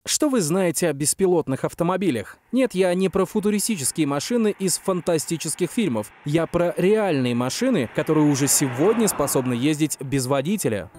Что вы знаете о беспилотных автомобилях? Нет, я не про футуристические машины из фантастических фильмов. Я про реальные машины, которые уже сегодня способны ездить без водителя.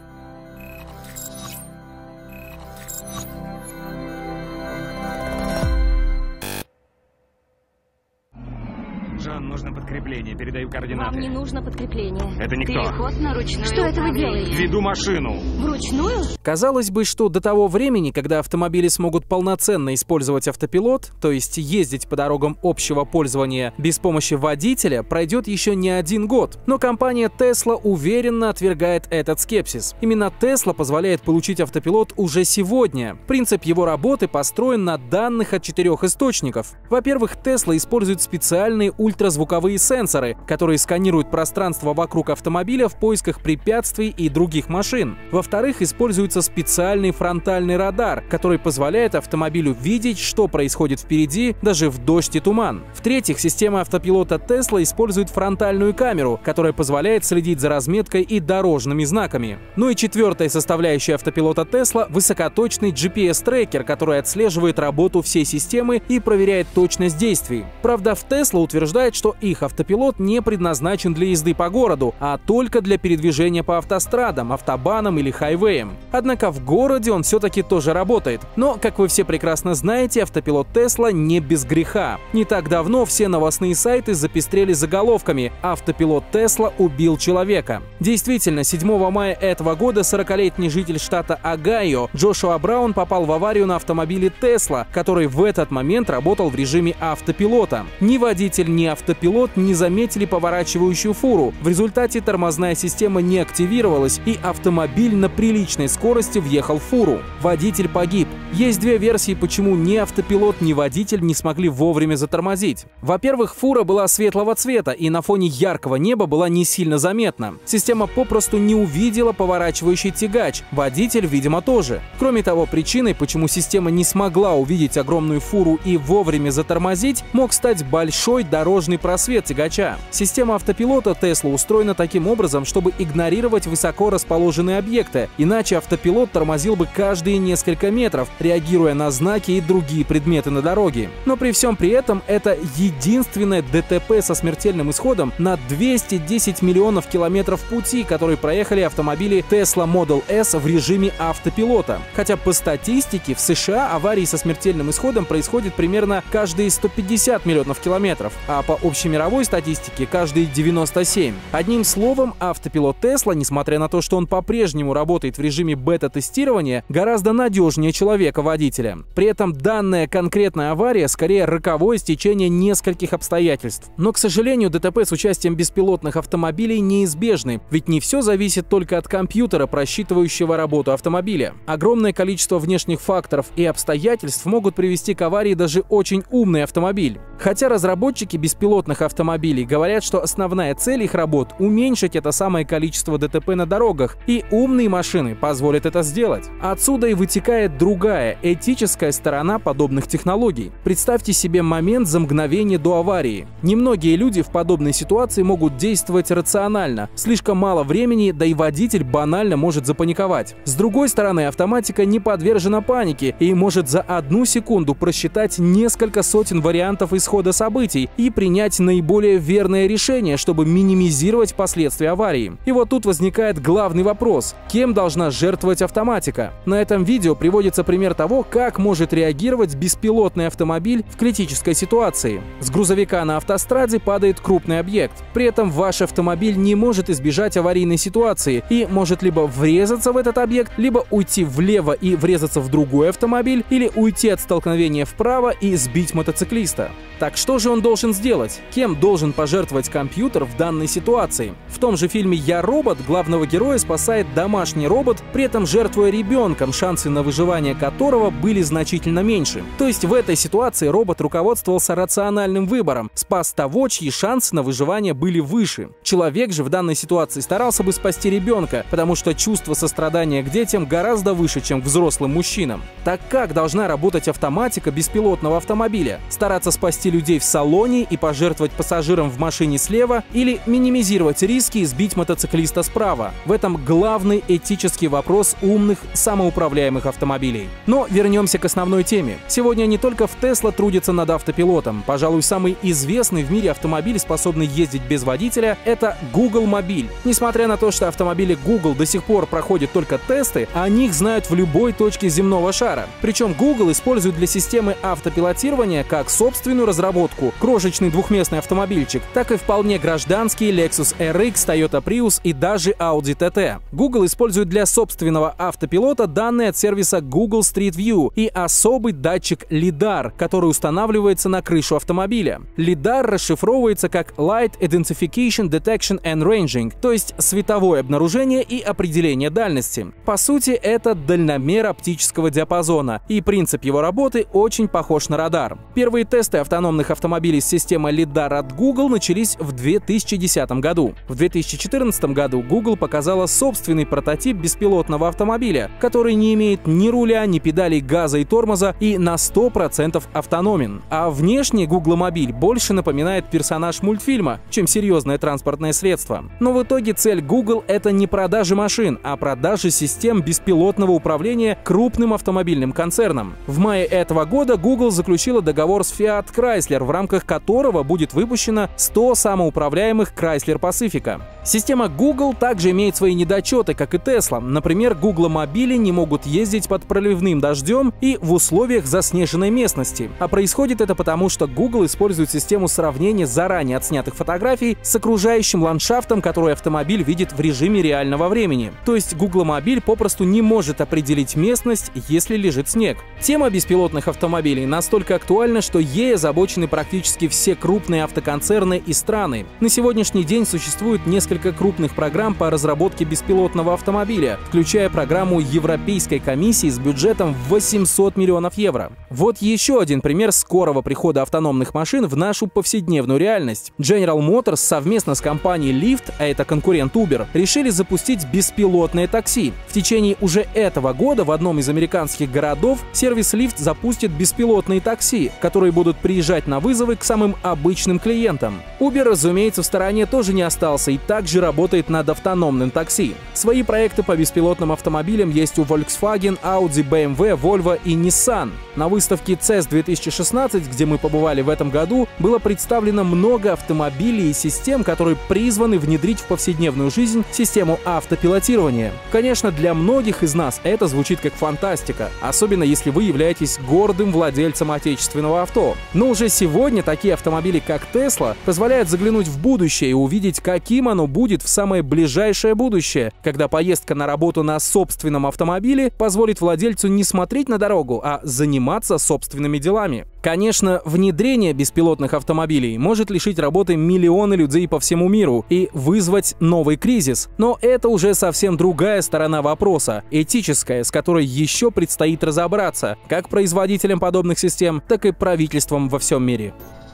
Жан, нужно подкрепление. Передаю координаты. Вам не нужно подкрепление. Это никто. Переход на ручную. Что это вы делаете? Веду машину. Вручную? Казалось бы, что до того времени, когда автомобили смогут полноценно использовать автопилот, то есть ездить по дорогам общего пользования без помощи водителя, пройдет еще не 1 год. Но компания Tesla уверенно отвергает этот скепсис. Именно Tesla позволяет получить автопилот уже сегодня. Принцип его работы построен на данных от 4 источников. Во-первых, Tesla использует специальные ультразвуковые сенсоры, которые сканируют пространство вокруг автомобиля в поисках препятствий и других машин. Во-вторых, используется специальный фронтальный радар, который позволяет автомобилю видеть, что происходит впереди, даже в дождь и туман. В-третьих, система автопилота Tesla использует фронтальную камеру, которая позволяет следить за разметкой и дорожными знаками. Ну и четвертая составляющая автопилота Tesla — высокоточный GPS-трекер, который отслеживает работу всей системы и проверяет точность действий. Правда, в Tesla утверждает, что их автопилот не предназначен для езды по городу, а только для передвижения по автострадам, автобанам или хайвеям. Однако в городе он все-таки тоже работает. Но, как вы все прекрасно знаете, автопилот Tesla не без греха. Не так давно все новостные сайты запестрели заголовками «Автопилот Tesla убил человека». Действительно, 7 мая этого года 40-летний житель штата Огайо Джошуа Браун попал в аварию на автомобиле Tesla, который в этот момент работал в режиме автопилота. Ни водитель, ни автопилот не заметили поворачивающую фуру. В результате тормозная система не активировалась, и автомобиль на приличной скорости въехал в фуру. Водитель погиб. Есть 2 версии, почему ни автопилот, ни водитель не смогли вовремя затормозить. Во-первых, фура была светлого цвета и на фоне яркого неба была не сильно заметна. Система попросту не увидела поворачивающий тягач. Водитель, видимо, тоже. Кроме того, причиной, почему система не смогла увидеть огромную фуру и вовремя затормозить, мог стать большой дорожный просвет тягача. Система автопилота Tesla устроена таким образом, чтобы игнорировать высоко расположенные объекты, иначе автопилот тормозил бы каждые несколько метров, реагируя на знаки и другие предметы на дороге. Но при всем при этом это единственное ДТП со смертельным исходом на 210 миллионов километров пути, которые проехали автомобили Tesla Model S в режиме автопилота. Хотя по статистике в США аварии со смертельным исходом происходят примерно каждые 150 миллионов километров, а по общемировой статистике каждые 97. Одним словом, автопилот Tesla, несмотря на то, что он по-прежнему работает в режиме бета-тестирования, гораздо надежнее человека-водителя. При этом данная конкретная авария скорее роковое стечение нескольких обстоятельств. Но, к сожалению, ДТП с участием беспилотных автомобилей неизбежны, ведь не все зависит только от компьютера, просчитывающего работу автомобиля. Огромное количество внешних факторов и обстоятельств могут привести к аварии даже очень умный автомобиль. Хотя разработчики беспилотных автомобилей говорят, что основная цель их работ — уменьшить это самое количество ДТП на дорогах, и умные машины позволят это сделать. Отсюда и вытекает другая, этическая сторона подобных технологий. Представьте себе момент за мгновение до аварии. Немногие люди в подобной ситуации могут действовать рационально. Слишком мало времени, да и водитель банально может запаниковать. С другой стороны, автоматика не подвержена панике и может за 1 секунду просчитать несколько сотен вариантов исхода событий и принять наиболее верное решение, чтобы минимизировать последствия аварии. И вот тут возникает главный вопрос: кем должна жертвовать автоматика? На этом видео приводится пример того, как может реагировать беспилотный автомобиль в критической ситуации. С грузовика на автостраде падает крупный объект. При этом ваш автомобиль не может избежать аварийной ситуации и может либо врезаться в этот объект, либо уйти влево и врезаться в другой автомобиль, или уйти от столкновения вправо и сбить мотоциклиста. Так что же он должен сделать? Кем должен пожертвовать компьютер в данной ситуации? В том же фильме «Я робот» главного героя спасает домашний робот, при этом жертвуя ребенком, шансы на выживание которого были значительно меньше. То есть в этой ситуации робот руководствовался рациональным выбором, спас того, чьи шансы на выживание были выше. Человек же в данной ситуации старался бы спасти ребенка, потому что чувство сострадания к детям гораздо выше, чем к взрослым мужчинам. Так как должна работать автоматика беспилотного автомобиля? Стараться спасти людей в салоне и пожертвовать препятствовать пассажирам в машине слева или минимизировать риски и сбить мотоциклиста справа. В этом главный этический вопрос умных самоуправляемых автомобилей. Но вернемся к основной теме. Сегодня не только в Tesla трудятся над автопилотом. Пожалуй, самый известный в мире автомобиль, способный ездить без водителя, это Google Мобиль. Несмотря на то, что автомобили Google до сих пор проходят только тесты, о них знают в любой точке земного шара. Причем Google использует для системы автопилотирования как собственную разработку, крошечный двухместный автомобильчик, так и вполне гражданские Lexus RX, Toyota Prius и даже Audi TT. Google использует для собственного автопилота данные от сервиса Google Street View и особый датчик LiDAR, который устанавливается на крышу автомобиля. LiDAR расшифровывается как Light Identification Detection and Ranging, то есть световое обнаружение и определение дальности. По сути, это дальномер оптического диапазона, и принцип его работы очень похож на радар. Первые тесты автономных автомобилей с системой LiDAR от Google начались в 2010 году. В 2014 году Google показала собственный прототип беспилотного автомобиля, который не имеет ни руля, ни педалей газа и тормоза и на 100% автономен. А внешне Google Мобиль больше напоминает персонаж мультфильма, чем серьезное транспортное средство. Но в итоге цель Google — это не продажи машин, а продажи систем беспилотного управления крупным автомобильным концернам. В мае этого года Google заключила договор с Fiat Chrysler, в рамках которого будет выпущено 100 самоуправляемых Chrysler Pacifica. Система Google также имеет свои недочеты, как и Tesla. Например, Google мобили не могут ездить под проливным дождем и в условиях заснеженной местности. А происходит это потому, что Google использует систему сравнения заранее отснятых фотографий с окружающим ландшафтом, который автомобиль видит в режиме реального времени. То есть Google мобиль попросту не может определить местность, если лежит снег. Тема беспилотных автомобилей настолько актуальна, что ей озабочены практически все крупные автоконцерны и страны. На сегодняшний день существует несколько крупных программ по разработке беспилотного автомобиля, включая программу Европейской комиссии с бюджетом в 800 миллионов евро. Вот еще один пример скорого прихода автономных машин в нашу повседневную реальность. General Motors совместно с компанией Lyft, а это конкурент Uber, решили запустить беспилотное такси. В течение уже этого года в одном из американских городов сервис Lyft запустит беспилотные такси, которые будут приезжать на вызовы к самым обычным клиентам. Uber, разумеется, в стороне тоже не остался и также работает над автономным такси. Свои проекты по беспилотным автомобилям есть у Volkswagen, Audi, BMW, Volvo и Nissan. На выставке CES 2016, где мы побывали в этом году, было представлено много автомобилей и систем, которые призваны внедрить в повседневную жизнь систему автопилотирования. Конечно, для многих из нас это звучит как фантастика, особенно если вы являетесь гордым владельцем отечественного авто. Но уже сегодня такие автомобили, как Tesla, позволяют заглянуть в будущее и увидеть, каким оно будет в самое ближайшее будущее, когда поездка на работу на собственном автомобиле позволит владельцу не смотреть на дорогу, а заниматься собственными делами. Конечно, внедрение беспилотных автомобилей может лишить работы миллионы людей по всему миру и вызвать новый кризис. Но это уже совсем другая сторона вопроса, этическая, с которой еще предстоит разобраться как производителям подобных систем, так и правительствам во всем мире.